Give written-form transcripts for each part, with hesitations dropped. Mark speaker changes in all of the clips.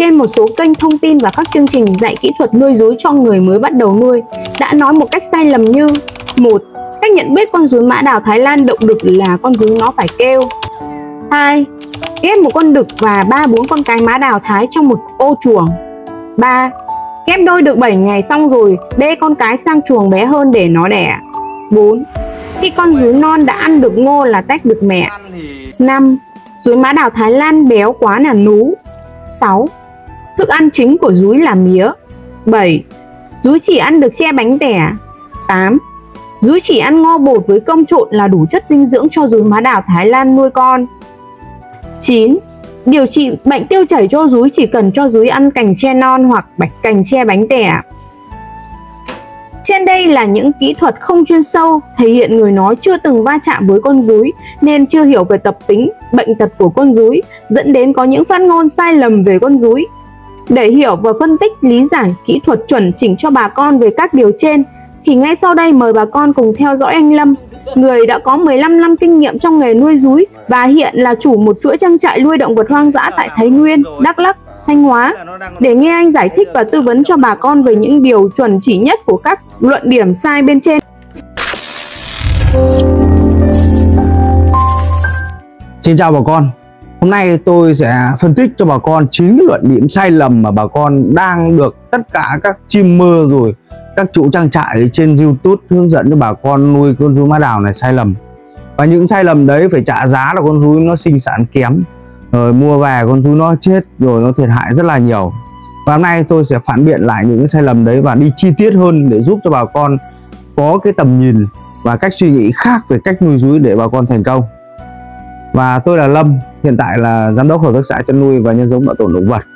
Speaker 1: Trên một số kênh thông tin và các chương trình dạy kỹ thuật nuôi rúi cho người mới bắt đầu nuôi đã nói một cách sai lầm như: 1. Cách nhận biết con rúi mã đào Thái Lan động đực là con rúi nó phải kêu. 2. Ghép một con đực và 3-4 con cái mã đào Thái trong một ô chuồng. 3. Ghép đôi được 7 ngày xong rồi bê con cái sang chuồng bé hơn để nó đẻ. 4. Khi con rúi non đã ăn được ngô là tách được mẹ. 5. Rúi mã đào Thái Lan béo quá là nú. 6. Thức ăn chính của rúi là mía. 7. Rúi chỉ ăn được che bánh tẻ. 8. Rúi chỉ ăn ngô bột với cơm trộn là đủ chất dinh dưỡng cho rúi mã đào Thái Lan nuôi con. 9. Điều trị bệnh tiêu chảy cho rúi chỉ cần cho rúi ăn cành tre non hoặc cành tre bánh tẻ. Trên đây là những kỹ thuật không chuyên sâu, thể hiện người nói chưa từng va chạm với con rúi nên chưa hiểu về tập tính, bệnh tật của con rúi, dẫn đến có những phát ngôn sai lầm về con rúi. Để hiểu và phân tích lý giải kỹ thuật chuẩn chỉnh cho bà con về các điều trên, thì ngay sau đây mời bà con cùng theo dõi anh Lâm, người đã có 15 năm kinh nghiệm trong nghề nuôi rúi và hiện là chủ một chuỗi trang trại nuôi động vật hoang dã tại Thái Nguyên, Đắk Lắk, Thanh Hóa, để nghe anh giải thích và tư vấn cho bà con về những điều chuẩn chỉ nhất của các luận điểm sai bên trên.
Speaker 2: Xin chào bà con. Hôm nay tôi sẽ phân tích cho bà con 9 cái luận điểm sai lầm mà bà con đang được tất cả các streamer rồi các chủ trang trại trên YouTube hướng dẫn cho bà con nuôi con rúi mã đào này sai lầm. Và những sai lầm đấy phải trả giá là con rúi nó sinh sản kém, rồi mua về con rúi nó chết, rồi nó thiệt hại rất là nhiều. Và hôm nay tôi sẽ phản biện lại những cái sai lầm đấy và đi chi tiết hơn để giúp cho bà con có cái tầm nhìn và cách suy nghĩ khác về cách nuôi rúi để bà con thành công. Và tôi là Lâm, hiện tại là giám đốc hợp tác xã chăn nuôi và nhân giống bảo tồn động vật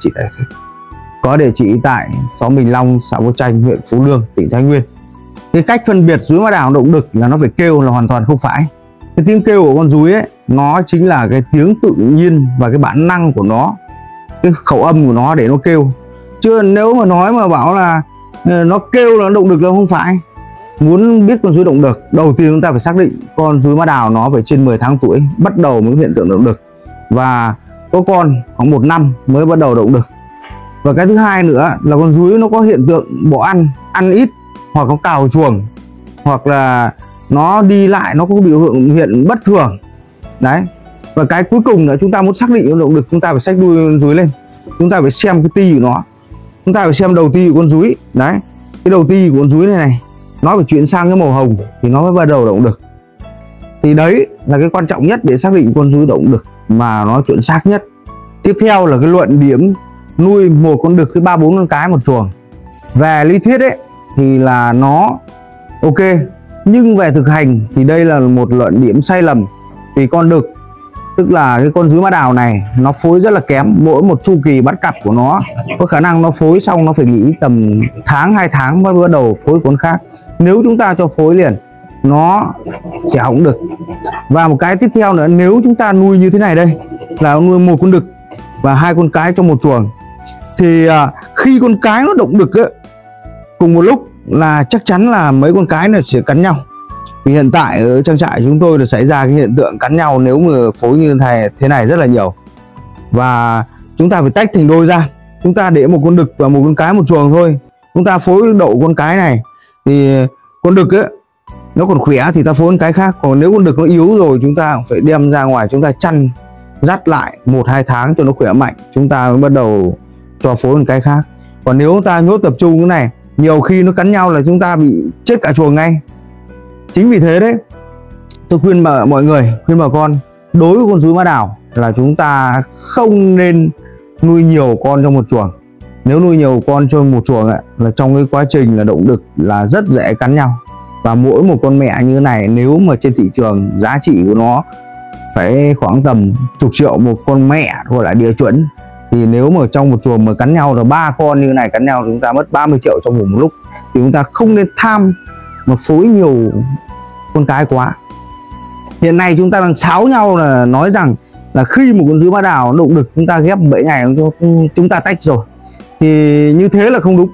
Speaker 2: có địa chỉ tại xóm Bình Long, xã Vô Tranh, huyện Phú Lương, tỉnh Thái Nguyên. Cái cách phân biệt rúi mã đào động đực là nó phải kêu là hoàn toàn không phải. Cái tiếng kêu của con rúi ấy, nó chính là cái tiếng tự nhiên và cái bản năng của nó, cái khẩu âm của nó để nó kêu. Chứ nếu mà nói mà bảo là nó kêu là nó động đực là không phải. Muốn biết con rúi động đực, đầu tiên chúng ta phải xác định con rúi mã đào nó phải trên 10 tháng tuổi bắt đầu mới hiện tượng động đực, và có con khoảng 1 năm mới bắt đầu động đực. Và cái thứ hai nữa là con rúi nó có hiện tượng bỏ ăn ít, hoặc nó cào chuồng, hoặc là nó đi lại nó có biểu hiện bất thường đấy. Và cái cuối cùng là chúng ta muốn xác định con động đực, chúng ta phải xách đuôi con rúi lên, chúng ta phải xem cái ti của nó, chúng ta phải xem đầu ti của con rúi đấy. Cái đầu ti của con rúi này nó phải chuyển sang cái màu hồng thì nó mới bắt đầu động đực. Thì đấy là cái quan trọng nhất để xác định con rúi động đực mà nó chuẩn xác nhất. Tiếp theo là cái luận điểm nuôi một con đực với 3-4 con cái một chuồng. Về lý thuyết ấy thì là nó ok, nhưng về thực hành thì đây là một luận điểm sai lầm. Vì con đực, tức là cái con rúi mã đào này, nó phối rất là kém. Mỗi một chu kỳ bắt cặp của nó có khả năng nó phối xong nó phải nghỉ tầm tháng 2 tháng mới bắt đầu phối con khác. Nếu chúng ta cho phối liền nó sẽ hỏng đực. Và một cái tiếp theo nữa, nếu chúng ta nuôi như thế này đây là nuôi một con đực và 2 con cái trong một chuồng, thì khi con cái nó động đực ấy, cùng một lúc là chắc chắn là mấy con cái này sẽ cắn nhau. Vì hiện tại ở trang trại chúng tôi là xảy ra cái hiện tượng cắn nhau nếu mà phối như thế này rất là nhiều. Và chúng ta phải tách thành đôi ra. Chúng ta để một con đực và một con cái một chuồng thôi. Chúng ta phối đậu con cái này thì con đực ấy nó còn khỏe thì ta phối con cái khác. Còn nếu con đực nó yếu rồi chúng ta phải đem ra ngoài, chúng ta chăn dắt lại 1-2 tháng cho nó khỏe mạnh, chúng ta mới bắt đầu cho phối con cái khác. Còn nếu chúng ta nhốt tập trung cái này, nhiều khi nó cắn nhau là chúng ta bị chết cả chuồng ngay. Chính vì thế đấy, tôi khuyên mọi người, khuyên bà con, đối với con rúi mã đào là chúng ta không nên nuôi nhiều con trong một chuồng. Nếu nuôi nhiều con trong một chuồng ấy, là trong cái quá trình là động đực là rất dễ cắn nhau. Và mỗi một con mẹ như thế này, nếu mà trên thị trường giá trị của nó phải khoảng tầm chục triệu một con mẹ gọi là địa chuẩn, thì nếu mà trong một chuồng mà cắn nhau là 3 con như thế này cắn nhau, chúng ta mất 30 triệu trong một lúc. Thì chúng ta không nên tham mà phối nhiều con cái quá. Hiện nay chúng ta đang xáo nhau là nói rằng là khi một con rúi mã đào nó động đực chúng ta ghép 7 ngày chúng ta tách rồi, thì như thế là không đúng.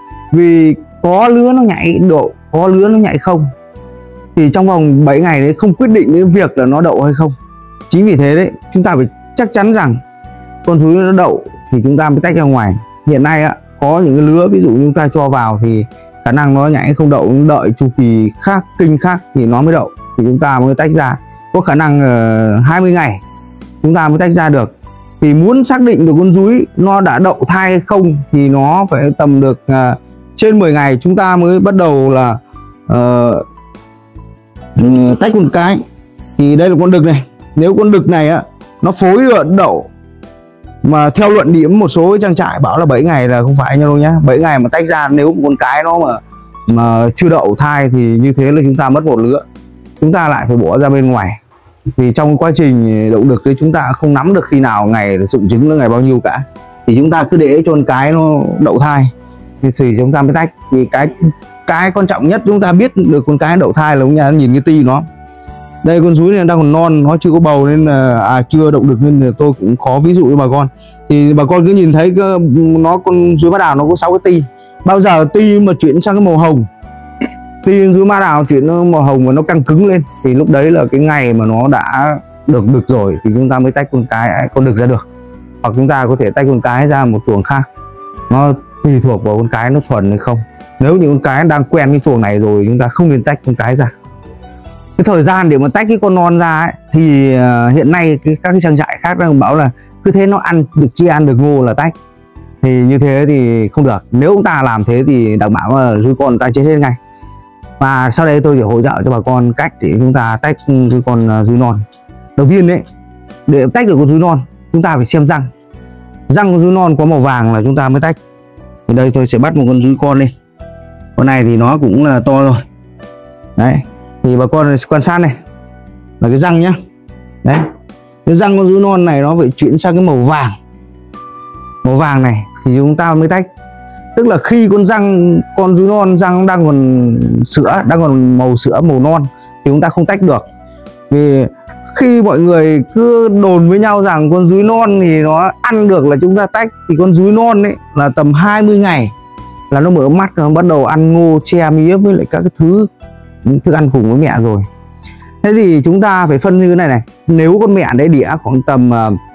Speaker 2: Vì có lứa nó nhảy đậu, có lứa nó nhảy không, thì trong vòng 7 ngày đấy không quyết định đến việc là nó đậu hay không. Chính vì thế đấy, chúng ta phải chắc chắn rằng con rúi nó đậu thì chúng ta mới tách ra ngoài. Hiện nay á, có những cái lứa ví dụ chúng ta cho vào thì khả năng nó nhảy không đậu, đợi chu kỳ khác, kinh khác thì nó mới đậu, thì chúng ta mới tách ra. Có khả năng 20 ngày chúng ta mới tách ra được. Thì muốn xác định được con rúi nó đã đậu thai hay không thì nó phải tầm được trên 10 ngày chúng ta mới bắt đầu là tách con cái. Thì đây là con đực này. Nếu con đực này á, nó phối lợn đậu mà theo luận điểm một số trang trại bảo là 7 ngày là không phải nhau đâu nhá. 7 ngày mà tách ra, nếu một con cái nó mà chưa đậu thai thì như thế là chúng ta mất một lứa, chúng ta lại phải bỏ ra bên ngoài. Vì trong quá trình đậu đực đấy chúng ta không nắm được khi nào ngày rụng trứng là ngày bao nhiêu cả, thì chúng ta cứ để cho con cái nó đậu thai thì chúng ta mới tách. Thì cái quan trọng nhất chúng ta biết được con cái đậu thai là chúng ta nhìn cái ti nó. Đây con rúi này đang còn non, nó chưa có bầu nên là chưa đậu được, nên là tôi cũng khó ví dụ với bà con. Thì bà con cứ nhìn thấy nó, con rúi mã đào nó có 6 cái ti. Bao giờ ti mà chuyển sang cái màu hồng, ti rúi mã đào chuyển màu hồng và nó căng cứng lên thì lúc đấy là cái ngày mà nó đã được đực rồi thì chúng ta mới tách con đực ra được. Hoặc chúng ta có thể tách con cái ra một chuồng khác, nó tùy thuộc vào con cái nó thuần hay không. Nếu như con cái đang quen cái chuồng này rồi chúng ta không nên tách con cái ra. Cái thời gian để mà tách cái con non ra ấy, thì hiện nay các cái trang trại khác đang bảo là cứ thế nó ăn được chi ăn được ngô là tách, thì như thế thì không được. Nếu chúng ta làm thế thì đảm bảo là rúi con ta chết hết ngay. Và sau đây tôi sẽ hỗ trợ cho bà con cách để chúng ta tách cái con rúi non. Đầu tiên đấy, để tách được con rúi non chúng ta phải xem răng con rúi non có màu vàng là chúng ta mới tách. Thì đây tôi sẽ bắt một con rúi con lên. Con này thì nó cũng là to rồi đấy. Thì bà con quan sát này là cái răng nhá. Đấy, cái răng con rúi non này nó phải chuyển sang cái màu vàng này thì chúng ta mới tách. Tức là khi con rúi non răng đang còn sữa, đang còn màu sữa màu non thì chúng ta không tách được. Vì khi mọi người cứ đồn với nhau rằng con rúi non thì nó ăn được là chúng ta tách, thì con rúi non ấy là tầm 20 ngày là nó mở mắt, nó bắt đầu ăn ngô, tre, mía với lại các cái thức ăn cùng với mẹ rồi. Thế thì chúng ta phải phân như thế này. Nếu con mẹ đấy đẻ khoảng tầm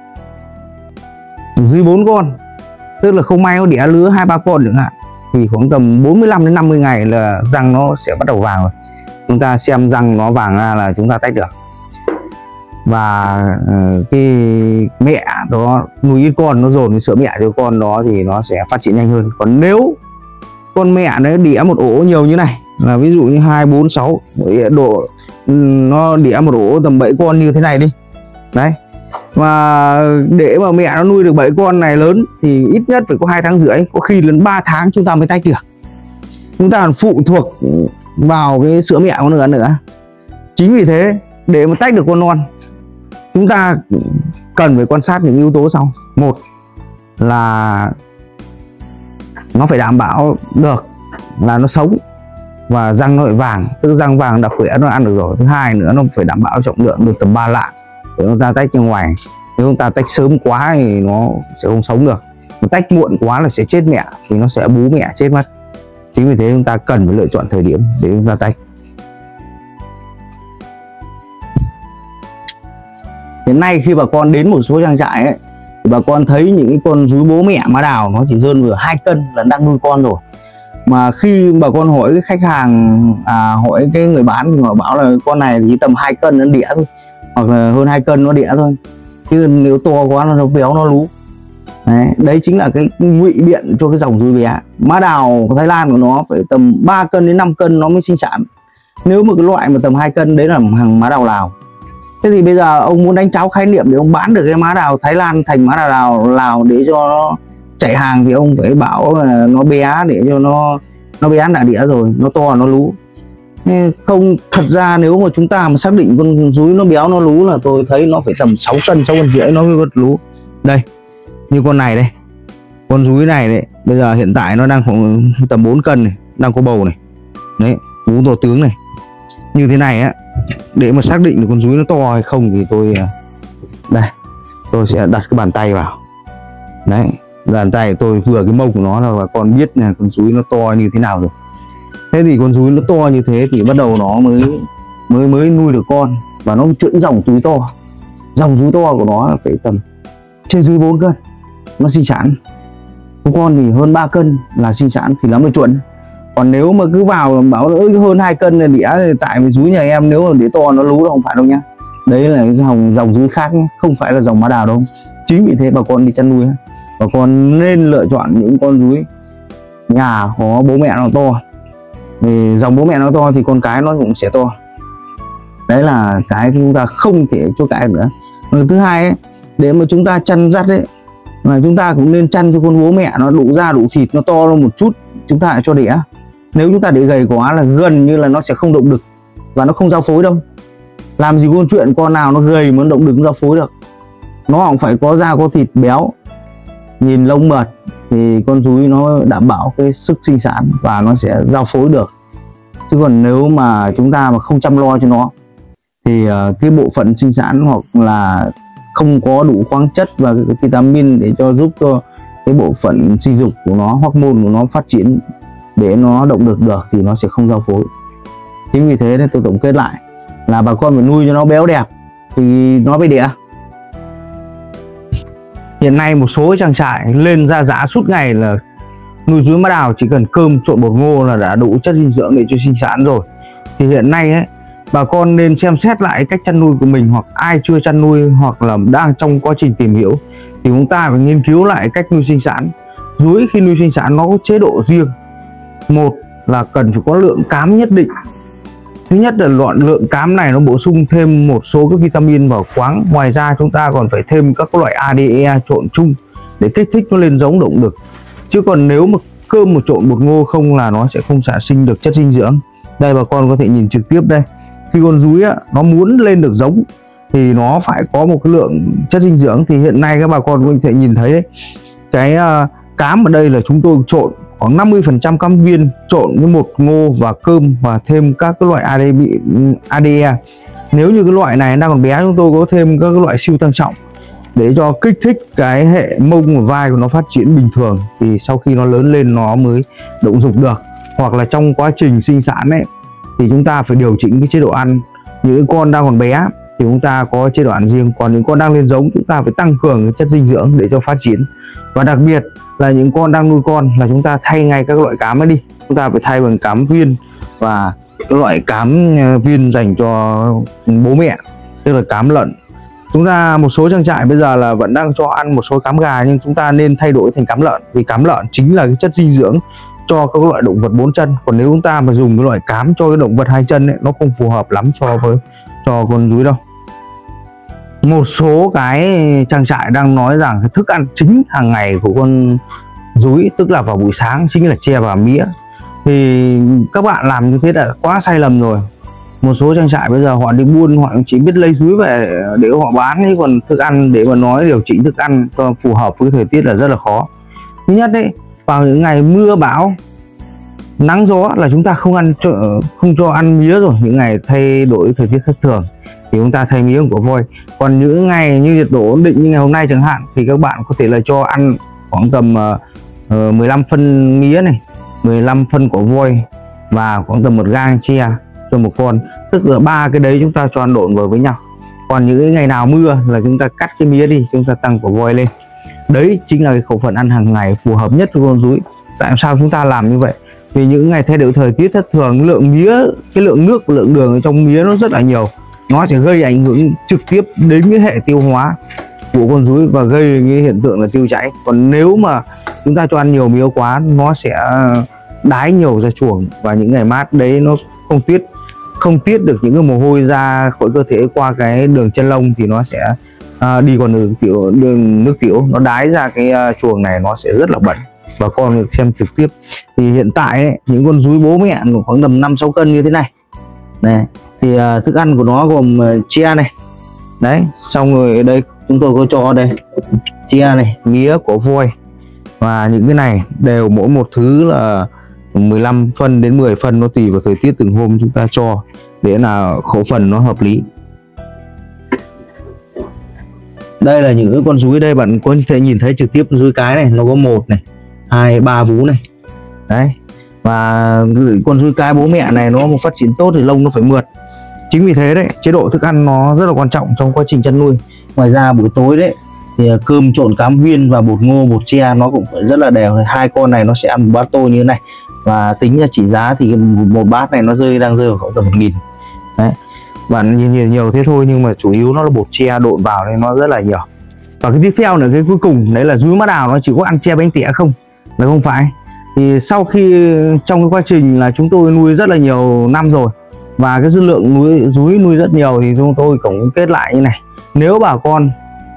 Speaker 2: dưới 4 con, tức là không may nó đẻ lứa 2-3 con chẳng hạn, thì khoảng tầm 45 đến 50 ngày là răng nó sẽ bắt đầu vàng rồi. Chúng ta xem răng nó vàng ra là chúng ta tách được. Và cái mẹ đó nuôi ít con, nó dồn cái sữa mẹ cho con đó thì nó sẽ phát triển nhanh hơn. Còn nếu con mẹ nó đẻ một ổ nhiều như này, là ví dụ như 2, 4, 6 độ, nó đẻ một ổ tầm 7 con như thế này đi đấy, và để mà mẹ nó nuôi được 7 con này lớn thì ít nhất phải có 2 tháng rưỡi, có khi đến 3 tháng chúng ta mới tách được. Chúng ta còn phụ thuộc vào cái sữa mẹ của nó nữa. Chính vì thế để mà tách được con non, chúng ta cần phải quan sát những yếu tố sau. Một là nó phải đảm bảo được là nó sống và răng nó phải vàng, tức răng vàng đã khỏe, nó ăn được rồi. Thứ hai nữa, nó phải đảm bảo trọng lượng được tầm 3 lạng để chúng ta tách ra ngoài. Nếu chúng ta tách sớm quá thì nó sẽ không sống được, mà tách muộn quá là sẽ chết mẹ, thì nó sẽ bú mẹ chết mất. Chính vì thế chúng ta cần phải lựa chọn thời điểm để chúng ta tách. Hiện nay khi bà con đến một số trang trại ấy, thì bà con thấy những cái con rúi bố mẹ mã đào nó chỉ rơi vừa 2 cân là đang nuôi con rồi. Mà khi bà con hỏi cái khách hàng, hỏi cái người bán thì họ bảo là con này chỉ tầm 2 cân nó đẻ thôi, hoặc là hơn 2 cân nó đẻ thôi, chứ nếu to quá nó béo nó lú. Đấy chính là cái ngụy biện cho cái dòng rúi bé. Mã đào Thái Lan của nó phải tầm 3 cân đến 5 cân nó mới sinh sản. Nếu mà cái loại mà tầm 2 cân đấy là hàng mã đào Lào. Thế thì bây giờ ông muốn đánh cháo khái niệm để ông bán được cái mã đào Thái Lan thành mã đào Lào để cho nó chạy hàng, thì ông phải bảo là nó bé để cho nó bé đã đĩa rồi, nó to nó lú. Không, thật ra nếu mà chúng ta mà xác định con rúi nó béo nó lú là tôi thấy nó phải tầm 6 cân 6 cân rưỡi nó mới có lú. Đây, như con này đây, con rúi này đấy, bây giờ hiện tại nó đang khoảng tầm 4 cân này, đang có bầu này. Đấy, vú to tướng này. Như thế này á, để mà xác định được con rúi nó to hay không thì tôi sẽ đặt cái bàn tay vào. Đấy, bàn tay tôi vừa cái mông của nó là bà con biết là con rúi nó to như thế nào rồi. Thế thì con rúi nó to như thế thì bắt đầu nó mới nuôi được con, và nó chuyển dòng túi to. Dòng rúi to của nó là phải tầm trên dưới 4 cân. nó sinh sản. Có con thì hơn 3 cân là sinh sản thì nó mới chuẩn. Còn nếu mà cứ vào bảo hơn 2 cân là đĩa thì tại vì dúi nhà em nếu mà đĩa to nó lú là không phải đâu nhá. Đấy là cái dòng dúi khác nhé, không phải là dòng mã đào đâu. Chính vì thế bà con đi chăn nuôi, bà con nên lựa chọn những con dúi nhà có bố mẹ nó to. Vì dòng bố mẹ nó to thì con cái nó cũng sẽ to. Đấy là cái chúng ta không thể chối cãi nữa. Thứ hai ấy, để mà chúng ta chăn dắt ấy, mà chúng ta cũng nên chăn cho con bố mẹ nó đủ da đủ thịt, nó to lên một chút chúng ta lại cho đẻ. Nếu chúng ta để gầy quá là gần như là nó sẽ không động đực và nó không giao phối đâu. Làm gì có chuyện con nào nó gầy mà nó động đực giao phối được. Nó cũng phải có da có thịt béo, nhìn lông mượt thì con dúi nó đảm bảo cái sức sinh sản và nó sẽ giao phối được. Chứ còn nếu mà chúng ta mà không chăm lo cho nó thì cái bộ phận sinh sản hoặc là không có đủ khoáng chất và cái vitamin để giúp cho cái bộ phận sinh dục của nó, hormone của nó phát triển để nó động lực được thì nó sẽ không giao phối. Chính vì thế nên tôi tổng kết lại là bà con phải nuôi cho nó béo đẹp thì nó mới đẻ. Hiện nay một số trang trại lên ra giá suốt ngày là nuôi dúi mã đào chỉ cần cơm trộn bột ngô là đã đủ chất dinh dưỡng để cho sinh sản rồi. Thì hiện nay ấy, bà con nên xem xét lại cách chăn nuôi của mình, hoặc ai chưa chăn nuôi hoặc là đang trong quá trình tìm hiểu thì chúng ta phải nghiên cứu lại cách nuôi sinh sản. Dúi khi nuôi sinh sản nó có chế độ riêng. Một là cần phải có lượng cám nhất định. Thứ nhất là lượng cám này nó bổ sung thêm một số các vitamin và khoáng. Ngoài ra chúng ta còn phải thêm các loại ADE trộn chung để kích thích nó lên giống động lực. Chứ còn nếu mà cơm một trộn bột ngô không là nó sẽ không sản sinh được chất dinh dưỡng. Đây bà con có thể nhìn trực tiếp đây. Khi con dúi á, nó muốn lên được giống thì nó phải có một cái lượng chất dinh dưỡng. Thì hiện nay các bà con có thể nhìn thấy đấy, cái cám ở đây là chúng tôi trộn khoảng 50% cám viên trộn với một ngô và cơm và thêm các cái loại ADE. Nếu như cái loại này đang còn bé, chúng tôi có thêm các cái loại siêu tăng trọng để cho kích thích cái hệ mông và vai của nó phát triển bình thường, thì sau khi nó lớn lên nó mới động dục được. Hoặc là trong quá trình sinh sản ấy thì chúng ta phải điều chỉnh cái chế độ ăn. Những con đang còn bé thì chúng ta có chế độ ăn riêng, còn những con đang lên giống chúng ta phải tăng cường cái chất dinh dưỡng để cho phát triển. Và đặc biệt là những con đang nuôi con là chúng ta thay ngay các loại cám ấy đi, chúng ta phải thay bằng cám viên và các loại cám viên dành cho bố mẹ, tức là cám lợn. Chúng ta một số trang trại bây giờ là vẫn đang cho ăn một số cám gà, nhưng chúng ta nên thay đổi thành cám lợn, vì cám lợn chính là cái chất dinh dưỡng cho các loại động vật 4 chân. Còn nếu chúng ta mà dùng cái loại cám cho cái động vật 2 chân ấy, nó không phù hợp lắm cho con dúi đâu. Một số cái trang trại đang nói rằng cái thức ăn chính hàng ngày của con dúi, tức là vào buổi sáng, chính là tre và mía. Thì các bạn làm như thế là quá sai lầm rồi. Một số trang trại bây giờ họ đi buôn, họ chỉ biết lấy dúi về để họ bán, chứ còn thức ăn để mà nói điều chỉnh thức ăn cho phù hợp với thời tiết là rất là khó. Thứ nhất đấy, vào những ngày mưa bão, nắng gió là chúng ta không cho ăn mía rồi. Những ngày thay đổi thời tiết thất thường thì chúng ta thay mía của voi. Còn những ngày như nhiệt độ ổn định như ngày hôm nay chẳng hạn thì các bạn có thể là cho ăn khoảng tầm 15 phân mía này, 15 phân của voi và khoảng tầm 1 gang tre cho một con, tức là 3 cái đấy chúng ta cho ăn độn vào với nhau. Còn những cái ngày nào mưa là chúng ta cắt cái mía đi, chúng ta tăng của voi lên. Đấy chính là cái khẩu phần ăn hàng ngày phù hợp nhất với con dúi. Tại sao chúng ta làm như vậy? Vì những ngày thay đổi thời tiết thất thường, lượng mía, cái lượng nước, lượng đường ở trong mía nó rất là nhiều, nó sẽ gây ảnh hưởng trực tiếp đến cái hệ tiêu hóa của con dúi và gây cái hiện tượng là tiêu chảy. Còn nếu mà chúng ta cho ăn nhiều mía quá, nó sẽ đái nhiều ra chuồng, và những ngày mát đấy nó không tiết được những cái mồ hôi ra khỏi cơ thể qua cái đường chân lông thì nó sẽ đi còn đường nước tiểu, nó đái ra cái chuồng này, nó sẽ rất là bẩn. Và con được xem trực tiếp thì hiện tại ấy, những con dúi bố mẹ khoảng tầm 5-6 cân như thế này thì thức ăn của nó gồm tre này đấy, xong rồi ở đây chúng tôi có cho đây tre này, mía của voi, và những cái này đều mỗi một thứ là 15 phân đến 10 phân, nó tùy vào thời tiết từng hôm chúng ta cho để là khẩu phần nó hợp lý. Đây là những con dúi, đây bạn có thể nhìn thấy trực tiếp dúi cái này, nó có 1 này, 2, 3 vú này đấy. Và con dúi cái bố mẹ này nó phát triển tốt thì lông nó phải mượt. Chính vì thế đấy, chế độ thức ăn nó rất là quan trọng trong quá trình chăn nuôi. Ngoài ra buổi tối đấy thì cơm trộn cám viên và bột ngô, bột tre nó cũng phải rất là đều. Hai con này nó sẽ ăn một bát tô như thế này, và tính ra chỉ giá thì một bát này nó đang rơi vào khoảng tầm 1.000 đấy. Và nhiều thế thôi, nhưng mà chủ yếu nó là bột tre độn vào nên nó rất là nhiều. Và cái tiếp theo nữa, cái cuối cùng đấy là dúi mã đào nó chỉ có ăn tre bánh tỉa không, là không phải. Thì sau khi trong cái quá trình là chúng tôi nuôi rất là nhiều năm rồi, và cái dư lượng dúi nuôi rất nhiều, thì chúng tôi cũng kết lại như này: nếu bà con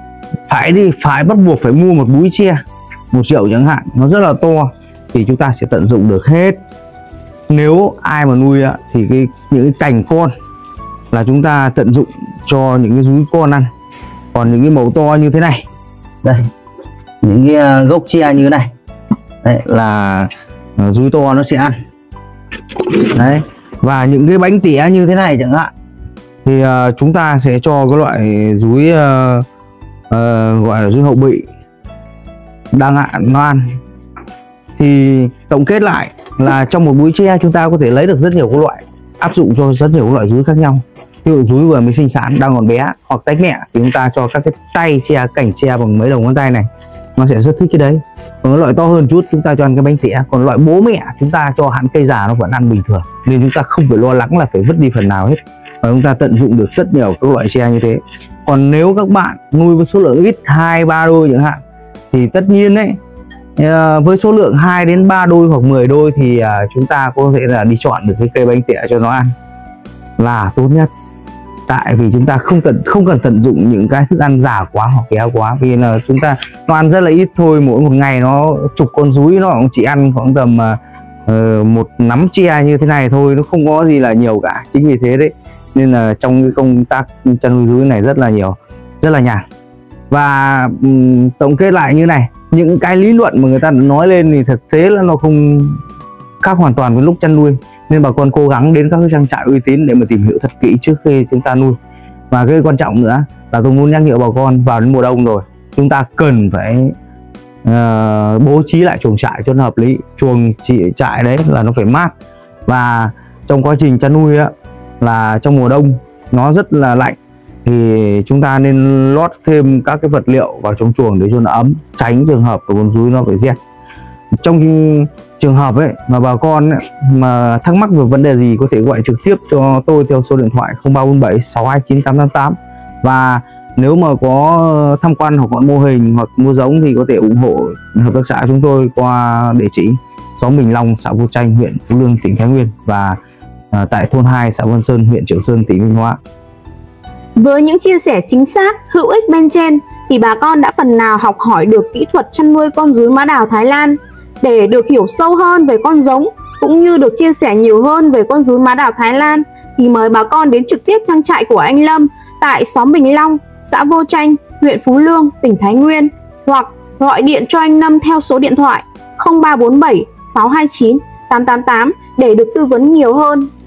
Speaker 2: phải bắt buộc phải mua một búi tre 1 triệu chẳng hạn, nó rất là to, thì chúng ta sẽ tận dụng được hết. Nếu ai mà nuôi thì những cái cành con là chúng ta tận dụng cho những cái dúi con ăn. Còn những cái mẩu to như thế này đây, những cái gốc tre như thế này đấy, là dúi to nó sẽ ăn đấy. Và những cái bánh tỉa như thế này chẳng hạn, thì chúng ta sẽ cho cái loại dúi gọi là dúi hậu bị đang nó ăn. Thì tổng kết lại là trong một búi tre chúng ta có thể lấy được rất nhiều các loại, áp dụng cho rất nhiều các loại dúi khác nhau. Ví dụ dúi vừa mới sinh sản đang còn bé hoặc tách mẹ thì chúng ta cho các cái tay tre, cành tre bằng mấy đầu ngón tay này, nó sẽ rất thích cái đấy. Còn cái loại to hơn chút chúng ta cho ăn cái bánh tỉa. Còn loại bố mẹ chúng ta cho hẳn cây già nó vẫn ăn bình thường, nên chúng ta không phải lo lắng là phải vứt đi phần nào hết, và chúng ta tận dụng được rất nhiều các loại tre như thế. Còn nếu các bạn nuôi với số lượng ít 2-3 đôi chẳng hạn, thì tất nhiên đấy, với số lượng 2 đến 3 đôi hoặc 10 đôi thì chúng ta có thể là đi chọn được cái cây bánh tỉa cho nó ăn là tốt nhất. Tại vì chúng ta không cần tận dụng những cái thức ăn già quá hoặc kéo quá, vì là chúng ta nó ăn rất là ít thôi. Mỗi một ngày nó chục con dúi nó cũng chỉ ăn khoảng tầm một nắm tre như thế này thôi, nó không có gì là nhiều cả. Chính vì thế đấy nên là trong cái công tác chăn nuôi dúi này rất là nhiều, rất là nhàn. Và tổng kết lại như này, những cái lý luận mà người ta nói lên thì thực tế là nó không khác hoàn toàn với lúc chăn nuôi, nên bà con cố gắng đến các cái trang trại uy tín để mà tìm hiểu thật kỹ trước khi chúng ta nuôi. Và cái quan trọng nữa là tôi muốn nhắc nhở bà con, vào đến mùa đông rồi chúng ta cần phải bố trí lại chuồng trại cho nó hợp lý. Chuồng trại đấy là nó phải mát, và trong quá trình chăn nuôi là trong mùa đông nó rất là lạnh, thì chúng ta nên lót thêm các cái vật liệu vào trong chuồng để cho nó ấm, tránh trường hợp của con dúi nó phải rét. Trong trường hợp ấy mà bà con ấy, mà thắc mắc về vấn đề gì có thể gọi trực tiếp cho tôi theo số điện thoại 0347 629 888. Và nếu mà có tham quan hoặc mô hình hoặc mua giống thì có thể ủng hộ hợp tác xã chúng tôi qua địa chỉ xóm Bình Long, xã Vô Tranh, huyện Phú Lương, tỉnh Thái Nguyên, và tại thôn 2, xã Vân Sơn, huyện Triệu Sơn, tỉnh Thanh Hóa.
Speaker 1: Với những chia sẻ chính xác, hữu ích bên trên thì bà con đã phần nào học hỏi được kỹ thuật chăn nuôi con dúi mã đào Thái Lan. Để được hiểu sâu hơn về con giống cũng như được chia sẻ nhiều hơn về con dúi mã đào Thái Lan thì mời bà con đến trực tiếp trang trại của anh Lâm tại xóm Bình Long, xã Vô Tranh, huyện Phú Lương, tỉnh Thái Nguyên, hoặc gọi điện cho anh Lâm theo số điện thoại 0347 629 888 để được tư vấn nhiều hơn.